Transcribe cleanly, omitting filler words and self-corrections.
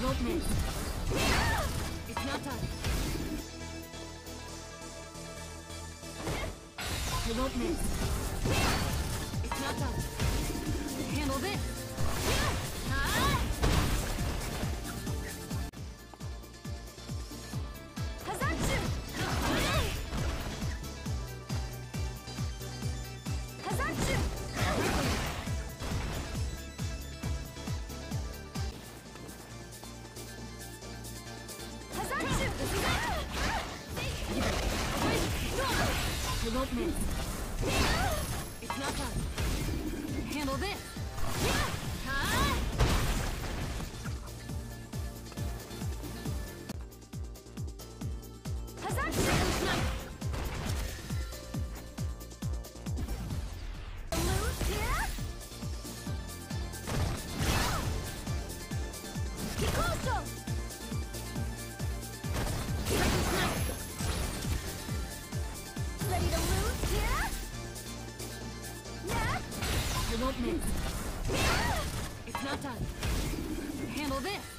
won't miss. It's not done. You won't miss. It's not done. Handle this. Kazatsu! Kazatsu! You won't miss. It's not done. Handle this. You won't miss. It's not done. Handle this.